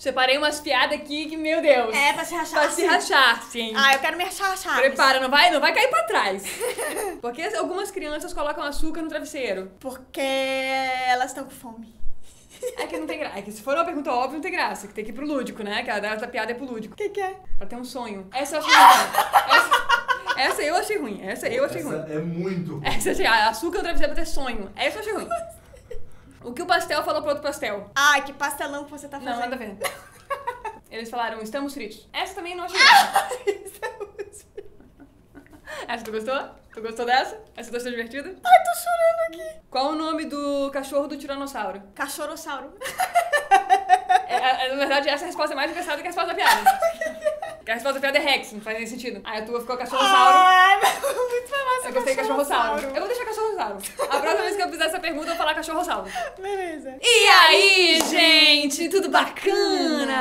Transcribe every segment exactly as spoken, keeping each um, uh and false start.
Separei umas piadas aqui que, meu Deus. É, pra se rachar. Pra se rachar, sim. Ah, eu quero me rachar. Prepara, não vai, não vai cair pra trás. Porque algumas crianças colocam açúcar no travesseiro. Porque elas estão com fome. É que não tem graça. É que se for uma pergunta óbvia, não tem graça. Que tem que ir pro lúdico, né? Que a data piada é pro lúdico. O que que é? Pra ter um sonho. Essa eu achei ruim. Essa, essa eu achei ruim. Essa eu achei Essa ruim. é muito ruim. Essa eu achei. Açúcar no travesseiro pra ter sonho. Essa eu achei ruim. O que o pastel falou pro outro pastel? Ai, que pastelão que você tá fazendo. Não, nada a ver. Eles falaram, estamos fritos. Essa também não achei ruim. Essa tu gostou? Tu gostou dessa? Essa tu achou divertida? Ai, tô chorando aqui. Qual o nome do cachorro do tiranossauro? Cachorossauro. É, é, na verdade, essa resposta é mais engraçada que a resposta da piada. Porque a resposta da piada é Rex, não faz nem sentido. Aí a tua ficou cachorrossauro. Ai, mas muito massa. Eu gostei de cachorrossauro. Eu vou deixar cachorrossauro. A próxima vez que eu fizer essa pergunta, eu vou falar cachorrossauro. Beleza. E aí, gente? Tudo bacana?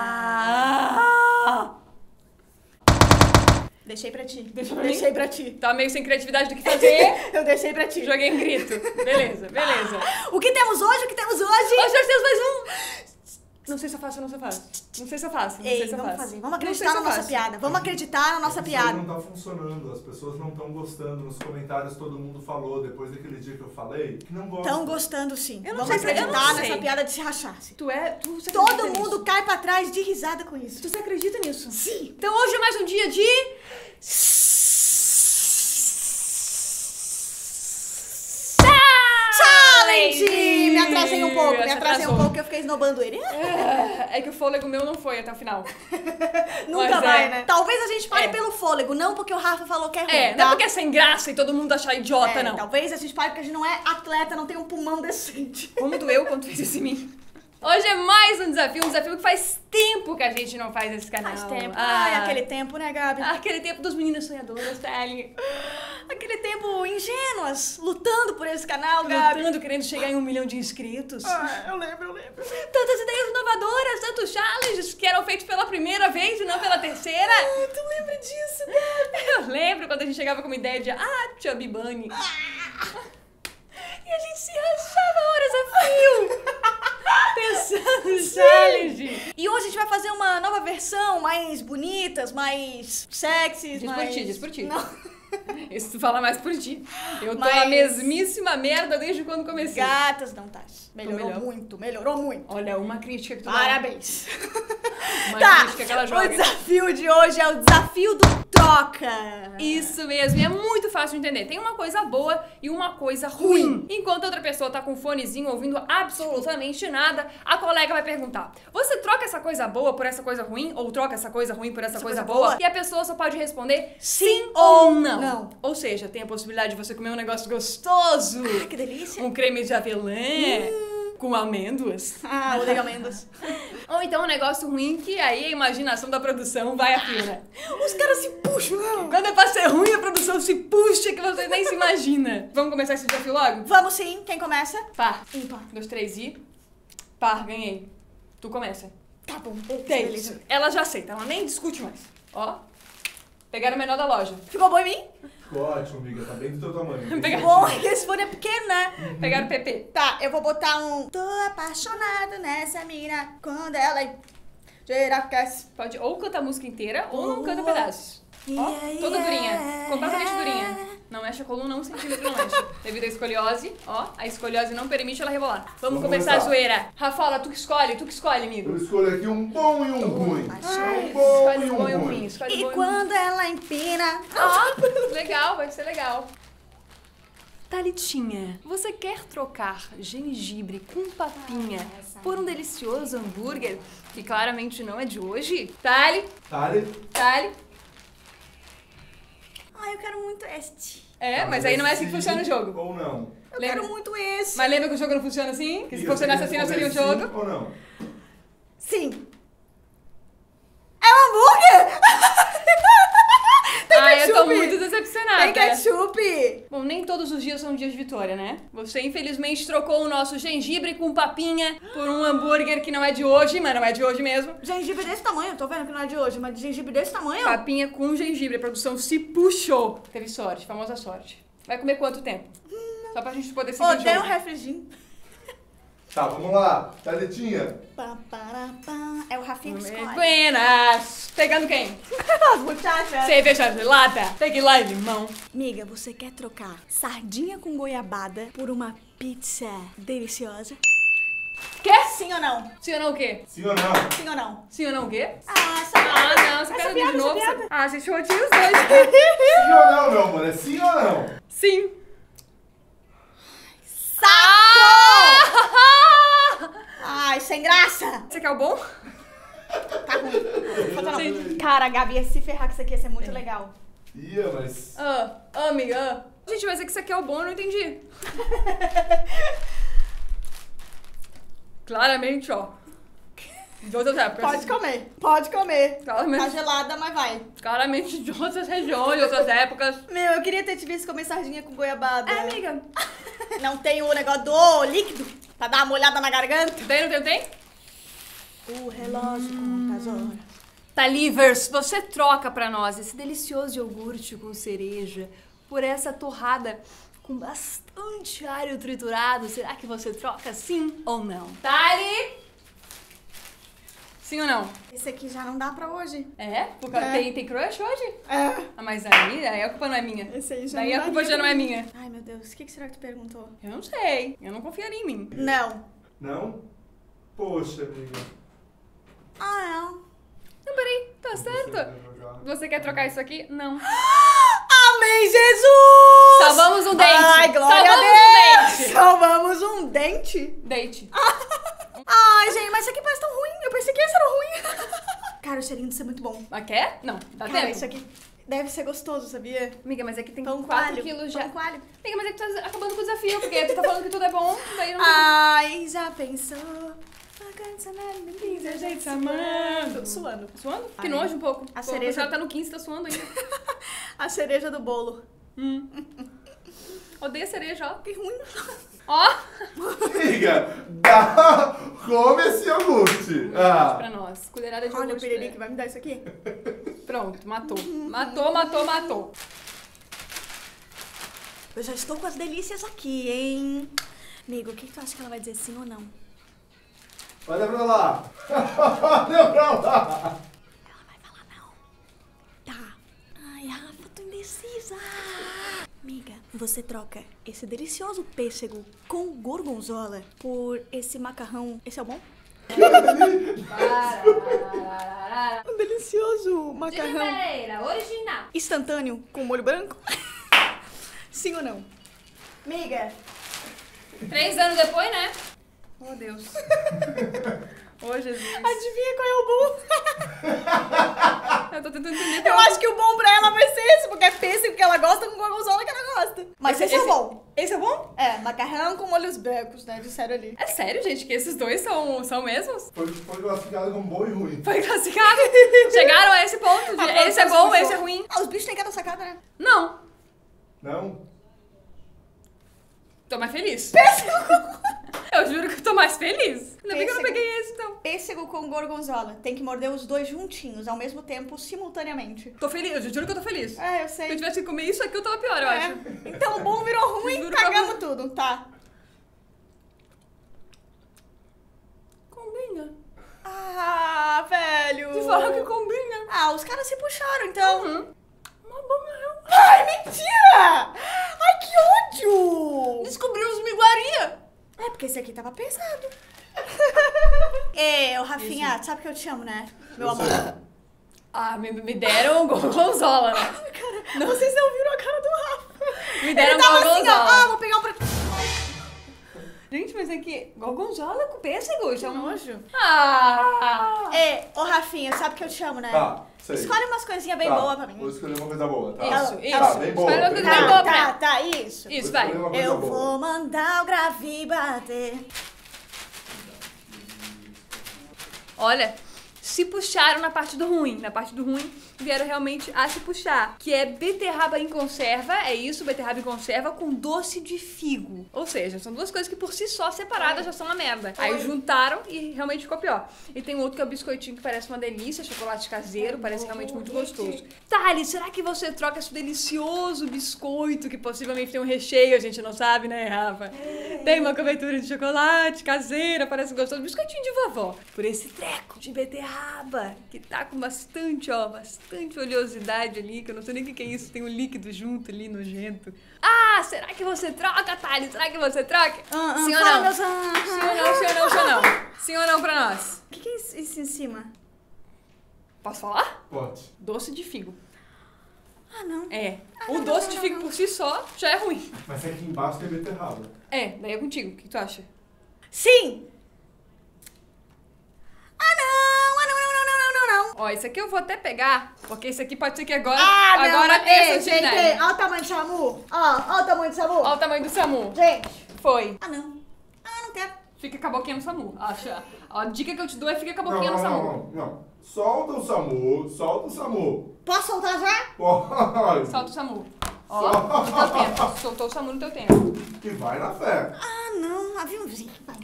Deixei pra ti. Deixa pra mim? Deixei pra ti. Tá meio sem criatividade do que fazer. Eu deixei pra ti. Joguei em grito. Beleza, beleza. O que temos hoje? O que temos hoje? Hoje nós temos mais um. Não sei se eu faço, não sei se eu faço. Não sei se eu faço, não Ei, sei se eu vamos faço. fazer. Vamos Não sei acreditar se na eu nossa faço. piada. Vamos acreditar na nossa Isso piada. aí não tá funcionando, as pessoas não estão gostando. Nos comentários todo mundo falou, depois daquele dia que eu falei, que não gosta. Estão gostando sim. Eu não Vamos sei se- eu não acreditar sei. nessa piada de se rachar. Tu é... Tu, você Todo acredita mundo nisso? cai pra trás de risada com isso. Tu se acredita nisso? Sim. Então hoje é mais um dia de... Challenge! Me atrasei um pouco, me Você atrasei um atrasou. pouco que eu fiquei esnobando ele. É que o fôlego meu não foi até o final. Nunca Mas vai, é. né? Talvez a gente pare É. pelo fôlego, não porque o Rafa falou que é ruim, É, tá? não é porque é sem graça e todo mundo achar idiota, É, não. Talvez a gente pare porque a gente não é atleta, não tem um pulmão decente. Como doeu quando fez isso em mim. Hoje é mais um desafio, um desafio que faz tempo que a gente não faz nesse canal. Faz tempo. Ah, Ai, aquele tempo, né, Gabi? Aquele tempo dos meninos sonhadores, Tali. Aquele tempo ingênuas, lutando por esse canal, Gabi. Lutando, querendo chegar em um milhão de inscritos. Ah, eu lembro, eu lembro. Tantas ideias inovadoras, tantos challenges que eram feitos pela primeira vez e não pela terceira. Ah, tu lembra disso, Gabi? Eu lembro quando a gente chegava com uma ideia de ah, Chubby Bunny. E a gente se rachava horas a fio. Pensando no challenge. E hoje a gente vai fazer uma nova versão, mais bonitas, mais sexys, Diz por mais... ti, diz por ti. Não. Isso tu fala mais por ti. Eu tô Mas- a mesmíssima merda desde quando comecei. Gatas, não tá. Melhorou melhor. muito, melhorou muito. Olha, uma crítica que tu dá. Parabéns. Uma Tá, crítica que ela o joga. desafio de hoje é o desafio do troca. Isso mesmo, e é muito fácil de entender. Tem uma coisa boa e uma coisa ruim. Ruim. Enquanto a outra pessoa tá com um fonezinho ouvindo absolutamente nada, a colega vai perguntar: você troca essa coisa boa por essa coisa ruim? Ou troca essa coisa ruim por essa, Essa coisa, coisa boa? boa? E a pessoa só pode responder Sim sim ou ou não. não. Ou seja, tem a possibilidade de você comer um negócio gostoso, Ah, que delícia. um creme de avelã com amêndoas. Ah, odeio amêndoas. Ou então um negócio ruim que aí a imaginação da produção vai a fio, né? Os caras se puxam, não. Quando é pra ser ruim, a produção se puxa que você nem se imagina. Vamos começar esse desafio logo? Vamos sim, quem começa? Par. Ímpar. Dois, três e... Par, ganhei. Tu começa. Tá bom. Tem. Beleza. Ela já aceita, ela nem discute mais. Ó. Pegaram o menor da loja. Ficou bom em mim? Ficou ótimo, amiga, tá bem do teu tamanho. Pega- Bom, é que esse fone é pequeno, né? Pegaram o P P. Tá, eu vou botar um... Tô apaixonado nessa mina quando ela... Giracasse. Pode ou cantar a música inteira ou não canta Uh, pedaços. Ó, yeah, toda durinha. yeah. Completamente durinha. Não mexe a coluna, um centímetro não mexe. Devido à escoliose, ó, a escoliose não permite ela rebolar. Vamos, Vamos começar a começar. zoeira. Rafaela, tu que escolhe, tu que escolhe, amigo. Eu escolho aqui um bom e um ruim. Ai, Um bom Escolhe e um bom e um um ruim. ruim. Escolhe um E bom e um quando ela empina... Ó, legal, vai ser legal. Thalitinha, você quer trocar gengibre com papinha por um delicioso hambúrguer que claramente não é de hoje? Thali, Tali? Thali. Ai, eu quero muito este. É, mas aí não é assim que funciona o jogo. Ou não? Eu Lembra- quero muito esse. Mas lembra que o jogo não funciona assim? Que se E funcionasse você assim não seria um responder jogo? sim ou não? Sim. É um hambúrguer? Tem Ai, eu tô ketchup? muito decepcionada. Tem ketchup. Bom, nem todos os dias são dias de vitória, né? Você infelizmente trocou o nosso gengibre com papinha por um hambúrguer que não é de hoje, mas não é de hoje mesmo. Gengibre desse tamanho, tô vendo que não é de hoje, mas gengibre desse tamanho? Papinha com gengibre, a produção se puxou. Teve sorte, famosa sorte. Vai comer quanto tempo? Só pra gente poder seguir Ô, o tem um jogo. refrizinho. Tá, vamos lá. Thalitinha. Pá, pará, pá. É o Rafinha que escolhe. Buenas! Pegando quem? As muchachas. Cerveja gelada, tequila e limão. Amiga, você quer trocar sardinha com goiabada por uma pizza deliciosa? Quer? Sim ou não? Sim ou não o quê? Sim ou não? Sim ou não? Sim ou não o quê? Ah, essa Ah, não, você essa quer piada, de novo? essa piada. Você... Ah, gente, eu odeio os dois. Sim ou não, meu amor? É sim ou não? Sim. Saco! Ah! Ai, sem graça. Você quer o bom? Tá ruim. Falta não. Sim. Cara, a Gabi ia se ferrar com isso aqui, ia ser muito legal. Ia, mas... Ah, ah, amiga. ah. Gente, mas é que isso aqui é o bom, eu não entendi. Claramente, ó. De outras épocas. Pode comer, pode comer. Tá Claramente, gelada, mas vai. claramente de outras regiões, de outras épocas. Meu, eu queria ter te visto comer sardinha com goiabada. É, amiga. Não tem o negócio do líquido pra dar uma olhada na garganta? Tem, não tem, não tem? O relógio com as horas. Talivers, você troca pra nós esse delicioso iogurte com cereja por essa torrada com bastante alho triturado. Será que você troca sim ou não? Tali! Sim ou não? Esse aqui já não dá pra hoje. É? Porque É. Tem, tem crush hoje? É. Ah, mas aí, aí a culpa não é minha. Esse aí já Daí não a culpa daria já não é pra mim. minha. Ai, meu Deus, o que, que será que tu perguntou? Eu não sei. Eu não confiaria em mim. Não. Não? Poxa, amiga. Ah, não. Não, peraí. Tá Você certo. vai jogar. Você quer trocar isso aqui? Não. Amém, Jesus! Salvamos um dente. Ai, glória Salvamos a um Deus! dente. Salvamos um dente? Date. Ai, gente, mas isso aqui parece tão ruim. Eu pensei que esse era ruim. Cara, o cheirinho deve ser muito bom. Mas quer? Não. Dá Cara, tempo? isso aqui deve ser gostoso, sabia? Amiga, mas é que tem Pão com quatro alho. quilos Pão já. com alho. Amiga, mas é que tu tá acabando com o desafio, porque tu tá falando que tudo é bom, daí não Ai, já pensou? tem gente amando. Tô suando. Suando? Que Ai. nojo um pouco. A Pô, cereja- ela tá no quinze, tá suando ainda. A cereja do bolo. Hum. Odeio cereja, ó. Que ruim. Ó! Amiga, dá... come esse iogurte. Ah. Pra nós. Colherada de Olha o iogurte. piriri que vai me dar isso aqui. Pronto, matou. Matou, matou, matou. Eu já estou com as delícias aqui, hein? Amigo, o que, que tu acha que ela vai dizer sim ou não? Olha pra lá. Olha pra lá. Ela vai falar não. Tá. Ai, Rafa, tô indecisa. Amiga, você troca esse delicioso pêssego com gorgonzola por esse macarrão. Esse é o bom? Um delicioso macarrão Pereira, original. instantâneo com molho branco? Sim ou não? Amiga, Três anos depois, né? Oh, Deus. Ô, Jesus. adivinha qual é o bom? Eu tô tentando entender. Eu qual- acho que o bom pra ela vai ser esse, porque é pêssego que ela gosta com gorgonzola que ela gosta. Mas esse, é o bom. Esse é bom? É, macarrão com molhos brancos, né? Disseram ali. É sério, gente, que esses dois são, são mesmos? Foi, foi classificado como bom e ruim. Foi classificado? Chegaram a esse ponto de A esse é produção bom, se esse é puxou. ruim? Ah, os bichos têm cada sacada, né? Não. Não? Tô mais feliz. Eu juro que eu tô mais feliz. Ainda bem que eu não Pêssego. peguei esse, então. Pêssego com gorgonzola. Tem que morder os dois juntinhos, ao mesmo tempo, simultaneamente. Tô feliz, eu juro que eu tô feliz. É, eu Se eu sei. tivesse que comer isso aqui, eu tava pior, eu É. acho. Então o bom virou ruim, Juro que eu cagamos tudo, tá? Combina. Ah, velho. De forma que combina. Ah, os caras se puxaram, então. Uhum. Uma boa real. Ai, mentira! Ai, que ódio! Descobrimos miguaria. É, porque esse aqui tava pesado. É, ô Rafinha, sabe que eu te amo, né? Meu amor. Ah, me, me deram gorgonzola, né? Cara, vocês não viram a cara do Rafa. Me deram Ele tava assim, ó. gorgonzola. Ah, vou pegar um pra... Gente, mas é que gorgonzola com pêssego, isso é um nojo. Ah! É, ô Rafinha, sabe que eu te amo, né? Tá, sei. Escolhe umas coisinhas bem Tá, boas pra mim. Vou escolher uma coisa boa, tá? Isso, Tá, isso. bem boa. Escolhe uma bem coisa bem boa. boa. Tá, pra- tá, tá, isso. Isso, Vou vai. escolher uma coisa Eu boa. vou mandar o grave bater. Olha, se puxaram na parte do ruim. Na parte do ruim, vieram realmente a se puxar. Que é beterraba em conserva, é isso, beterraba em conserva com doce de figo. Ou seja, são duas coisas que por si só, separadas, já são uma merda. Aí juntaram e realmente ficou pior. E tem outro que é o biscoitinho que parece uma delícia, chocolate caseiro, parece realmente muito gostoso. Thales, será que você troca esse delicioso biscoito que possivelmente tem um recheio, a gente não sabe, né, Rafa? Tem uma cobertura de chocolate caseira, parece gostoso, biscoitinho de vovó. Por esse treco de beterraba, que tá com bastante, ó, bastante oleosidade ali, que eu não sei nem o que é isso, tem um líquido junto ali, nojento. Ah, será que você troca, Thales? Será que você troca? Ah, ah, sim ou fala, não? meus- Sim ou não, sim ou não, sim ou não? Sim ou não pra nós? O que, que é isso, isso em cima? Posso falar? Pode. Doce de figo. Ah, não. É. O doce de figo por si só já é ruim. Mas aqui embaixo tem beterraba. É, daí é contigo. O que tu acha? Sim! Ah, não! Ah, não, não, não, não, não, não, não! Ó, esse aqui eu vou até pegar, porque esse aqui pode ser que agora... Ah, não, agora mas essa ei, gente, utilidade. ei, olha o tamanho do Samu! Ó, ó o tamanho do Samu! Olha o tamanho do Samu. Gente! Foi. Ah, não. Ah, não quero. Fica com a boquinha no Samu. Acha? A dica que eu te dou é fica com a Não, boquinha não, no não, Samu. não, não. Solta o Samu, solta o Samu. Posso soltar já? Pode. Solta o Samu. Ó, no teu tempo. Soltou o Samu no teu tempo. E vai na fé. Ah, não. Aviãozinho. Vai.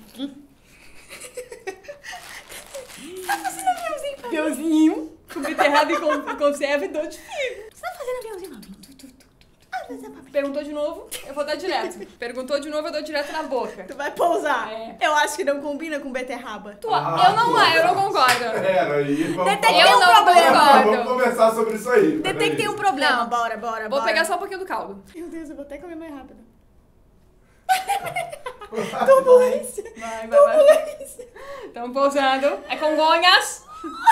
Tá fazendo aviãozinho pra mim. Deusinho, com beterraba e com conserva e dor de figo. Você tá fazendo aviãozinho pra mim? Ah, mas é pra mim. Perguntou de novo, eu vou dar direto. Perguntou de novo, eu dou direto na boca. Tu vai pousar. É. Eu acho que não combina com beterraba. Tu, Ah, eu não, pô. eu não concordo. Pera aí, vamos Detectei Eu um não problema. concordo. Vamos conversar sobre isso aí. pera Detectei aí. um problema. Não. Bora, bora, Vou bora. pegar só um pouquinho do caldo. Meu Deus, eu vou até comer mais rápido. Turbulência. Vai, vai, vai. Turbulência. Estamos pousando. É com gonhas.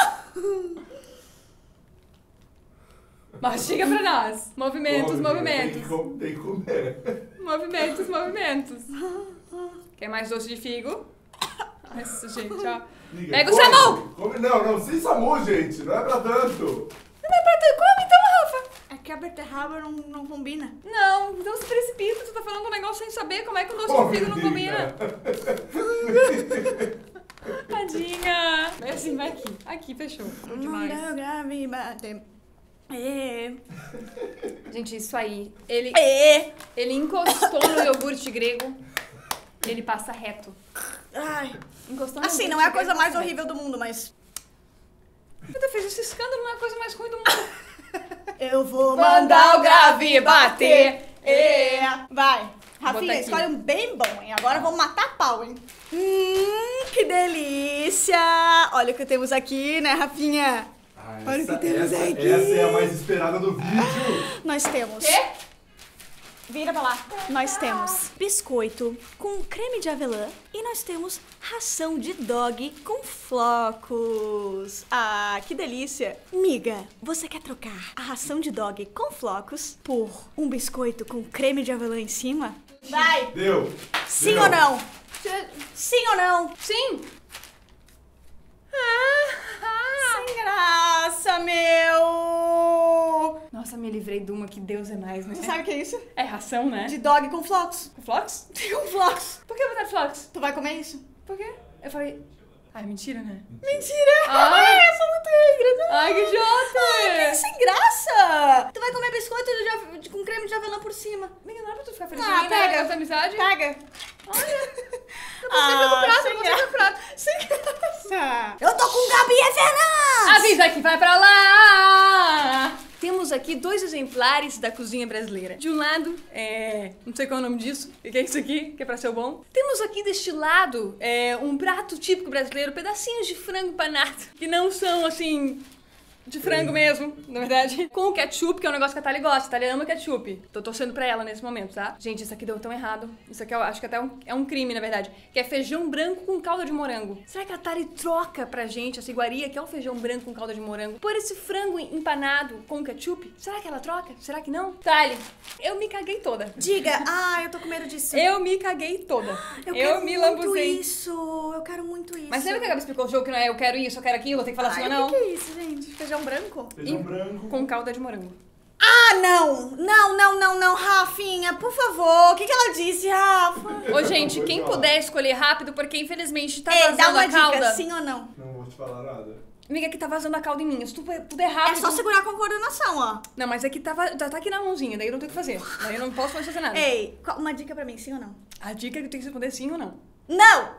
Mastiga pra nós. Movimentos, Come, movimentos. Tem que, com- tem que comer. Movimentos, movimentos. Quer mais doce de figo? Nossa, gente, ó. Liga, Pega o come, Samu! Come, não, não, sem Samu, gente. Não é pra tanto. Não é pra tu, come então, Rafa. É que a beterraba não, não combina. Não, não se precipita. Tu tá falando um negócio sem saber como é que o doce Ô, de figo não menina. combina. Tadinha. Vai assim, vai aqui. Aqui, fechou. Bom demais. Não grave, bate. É. Gente, isso aí. Ele, É. ele encostou no iogurte grego. Ele passa reto. Ai. Encostou no Assim, iogurte não é a grego, coisa mais passa horrível do mundo, mas reto. Tu fez esse escândalo, não é a coisa mais ruim do mundo. eu vou Mandar o grave bater. É. Vai. botar Rafinha, aqui. escolhe um bem bom, hein? Agora vamos matar a pau, hein? Hum, que delícia! Olha o que temos aqui, né, Rafinha? Ah, Olha o que essa, temos essa, aqui. essa é a mais esperada do vídeo. Nós temos... Quê? Vira pra lá. Nós temos biscoito com creme de avelã e nós temos ração de dog com flocos. Ah, que delícia. Miga, você quer trocar a ração de dog com flocos por um biscoito com creme de avelã em cima? Vai. Deu. Sim Deu. ou não? Sim ou não? Sim. Ah, Sem graça, meu. Nossa, me livrei de uma que Deus é mais, né? Você sabe o que é isso? É ração, né? De dog com flocos. Com flocos? Com flocos. Por que botar flocos? Tu vai comer isso? Por quê? Eu falei... Ai, mentira, né? Mentira! Ai. eu sou muito engraçada. Ai, que idiota! Ai, que sem graça! Tu vai comer biscoito de ave- de- com creme de avelã por cima. Amiga, não é pra tu ficar feliz Ah, de mim, pega. né? Essa amizade. Pega. Olha, eu Ah, botei no prato, sem eu botei no prato. Sem graça. Eu tô com Gabi e Fernandes! Avisa que vai pra lá! Temos aqui dois exemplares da cozinha brasileira. De um lado, é... não sei qual é o nome disso. O que é isso aqui? Que é pra ser bom. Temos aqui deste lado é, um prato típico brasileiro, pedacinhos de frango empanado. Que não são, assim... de frango mesmo, na verdade. Com o ketchup, que é um negócio que a Thali gosta. A Thali ama ketchup. Tô torcendo pra ela nesse momento, tá? Gente, isso aqui deu tão errado. Isso aqui eu acho que até é um, é um crime, na verdade. Que é feijão branco com calda de morango. Será que a Thali troca pra gente essa iguaria, que é o feijão branco com calda de morango, por esse frango empanado com ketchup? Será que ela troca? Será que não? Thali, eu me caguei toda. Diga, ah, eu tô com medo disso. Eu me caguei toda. Eu, Eu, quero me muito lambuzei. isso. Eu quero muito isso. Mas lembra que a Gabi explicou o jogo que não é eu quero isso, eu quero aquilo, eu tenho que falar Ai, assim ou não? o que que é isso, gente? Feijão branco? Feijão branco. Com calda de morango. Ah, não! Não, não, não, não, Rafinha, por favor. O que, que ela disse, Rafa? Ô, gente, quem puder escolher rápido, porque infelizmente tá Ei, dá vazando uma a calda. dica, sim ou não? Não vou vou te falar nada. Amiga, que tá vazando a calda em mim. Se tu puder rápido... É só segurar com coordenação, ó. Não, mas é que tava, já tá aqui na mãozinha, daí eu não tenho o que fazer. Daí eu não posso mais fazer nada. Ei, qual- uma dica pra mim, sim ou não? A dica é que eu tenho que responder sim ou não. Não!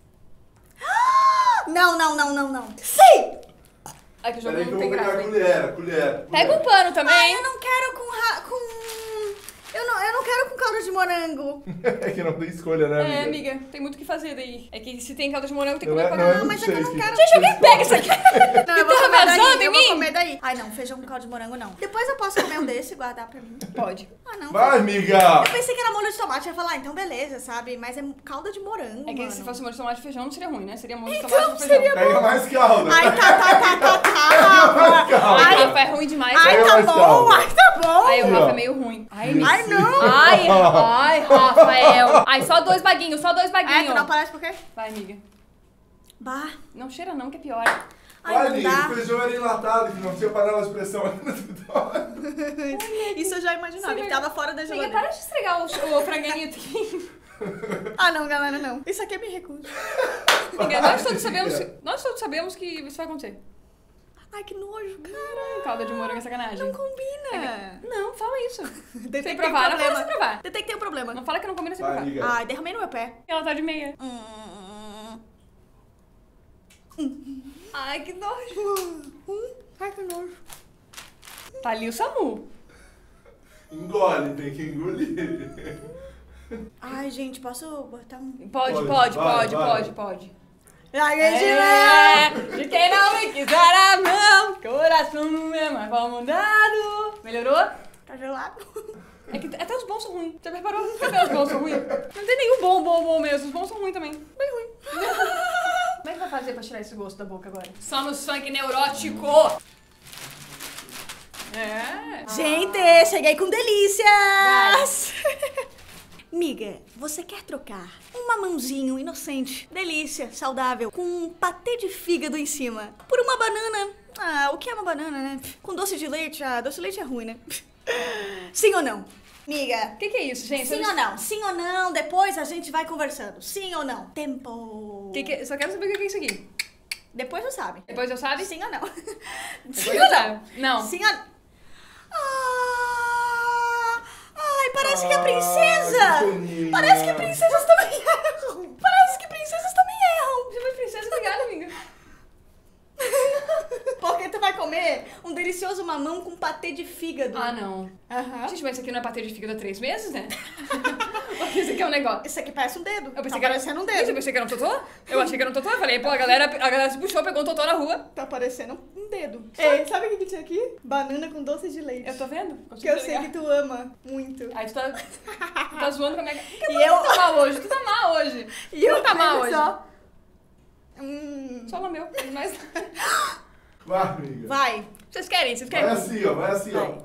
Não, não, não, não, não. Sim! É que o jogo Peraí que não eu tem vou pegar graça. a hein? colher, a colher. Pega um pano também. Ai, eu não quero com... Ra... com... Eu não, eu não quero com calda de morango. É que não tem escolha, né, amiga? É, amiga, tem muito o que fazer daí. É que se tem calda de morango, tem que Não comer é, pra não é caramba. muito mas é que eu não shake. quero- Gente, alguém pega isso aqui. Não, eu Que vou tá comer vazando daí, em eu vou mim? comer daí. Ai, não, feijão com caldo de morango, não. Depois eu posso comer um desse e guardar pra mim. Pode. Ah, não. Vai, amiga! Eu pensei que era molho de tomate, eu ia falar, ah, então beleza, sabe? Mas é calda de morango, É que mano. se fosse molho de tomate e feijão, não seria ruim, né? Seria molho de Então, tomate e feijão. seria Pega mais calda. Ai, tá, tá, tá, tá, tá. mais calda. Ai, Rafa, é ruim demais. Ai, Pega tá mais bom, calda. ai, tá bom. Ai, o Aqui, Rafa ó. é meio ruim. Ai, Ai, não. Ai, ai, Rafael. Ai, só dois baguinhos, só dois É, tu baguinhos. não parece por quê? Vai, amiga. Bah. Não cheira não, que é pior. Ai, Vai, não amiga, dá. o feijão era enlatado, que não tinha panela de pressão ali no escritório. Isso eu já imaginava, Sim, ele tava fora da Amiga, geladeira. para de esfregar o, o franguinho aqui. Ah, não, galera, não. Isso aqui eu me recuso. Amiga, nós todos sabemos, que- nós todos sabemos que isso vai acontecer. Ai, que nojo, cara. Calda de morango é sacanagem. Não combina. Não, fala isso. Detectei Sem um provar, não fala problema. sem provar. Detectei um problema. Não fala que não combina sem Vai, provar. amiga. Ai, derramei no meu pé. Ela tá de meia. Hum. Ai, que nojo. Hum. Ai, que nojo. Tá ali o Samu. Engole, tem que engolir. Ai, gente, posso botar um... Pode, Pode, pode, vai, pode, vai. pode, pode. Ai, É, de quem não me quiser a mão, coração não é mais mudado. Melhorou? Tá gelado? É que até os bons são ruins. Já reparou? Até os bons são ruins. Não tem nenhum bom, bom, bom mesmo. Os bons são ruins também. Bem ruim. Como é que vai fazer pra tirar esse gosto da boca agora? Só no sangue neurótico. É. Gente, cheguei com delícias! Miga, você quer trocar um mamãozinho inocente, delícia, saudável, com um patê de fígado em cima, por uma banana? Ah, o que é uma banana, né? Com doce de leite? Ah, doce de leite é ruim, né? Sim ou não? Miga, O que, que é isso, gente? sim ou não? Sim ou não? Depois a gente vai conversando. Sim ou não? Tempo. Que que, só quero saber o que é isso aqui. Depois eu sabe. Depois eu sabe? Sim ou não? Depois Sim eu ou sabe. não? Não. Sim ou não? Ah, ai, parece que a Ah, princesa! que peninha. Parece que princesas também erram! Parece que princesas também erram! Você foi princesa, obrigada, amiga. Porque tu vai comer um delicioso mamão com patê de fígado. Ah, não. Aham. Gente, mas isso aqui não é patê de fígado há três meses, né? Porque isso aqui é um negócio. Isso aqui parece um dedo. Eu pensei tá que era parecendo um Gente, eu dedo. pensei que era um totô. Eu achei que era um totô. Eu falei, pô, a galera, a galera se puxou, pegou um totô na rua. Tá parecendo um dedo. Ei, sabe o que que tinha aqui? Banana com doce de leite. Eu tô vendo. Que eu sei que tu ama muito. Aí tu tá, tu tá zoando com a minha... Que E eu... Tu tá mal hoje, tu tá mal hoje. E eu Tu tá mal vendo hoje. só. Hum. Só lambeu. Mas... Vai, amiga. Vai. Vocês querem? Vocês Vai querem? assim, ó, vai assim, ó. Vai.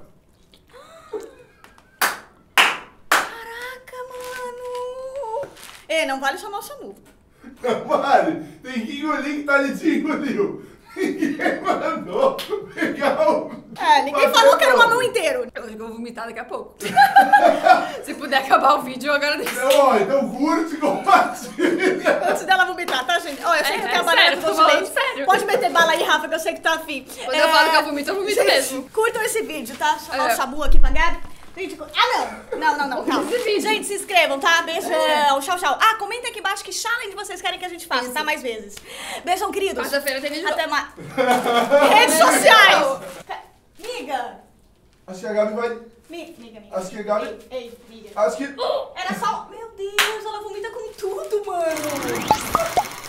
Caraca, mano. Ei, não vale chamar o SAMU. Não vale, tem que engolir que tá ali te engoliu. Ninguém mandou pegar o... É, ninguém Fazer falou que era o como? mamão inteiro. Eu acho que eu vou vomitar daqui a pouco. Se puder acabar o vídeo, eu agradeço. Então, ó, então curte e compartilha. Antes dela vomitar, tá, gente? Ó, eu sei É, que tu é quer banana sério, com tô doce de falando leite. sério. Pode meter bala aí, Rafa, que eu sei que tá afim. Quando eu falo que eu vomito, eu vomito gente, mesmo. Curtam esse vídeo, tá? Chamar É. o SAMU aqui pra Gabi. Gente, cu- ah, não! Não, não, não, calma. Esse vídeo. Gente, se inscrevam, tá? Beijão, tchau, tchau. Ah, comentem aqui embaixo que challenge vocês querem que a gente faça, tá? Mais vezes. Beijão, queridos. Quarta-feira tem vídeo. Até mais. Redes sociais! Miga! Acho que a Gabi vai... Mi- Miga, miga. Acho que a Gabi... Ei, ei, miga. Acho que... Era só... Meu Deus, ela vomita com tudo, mano.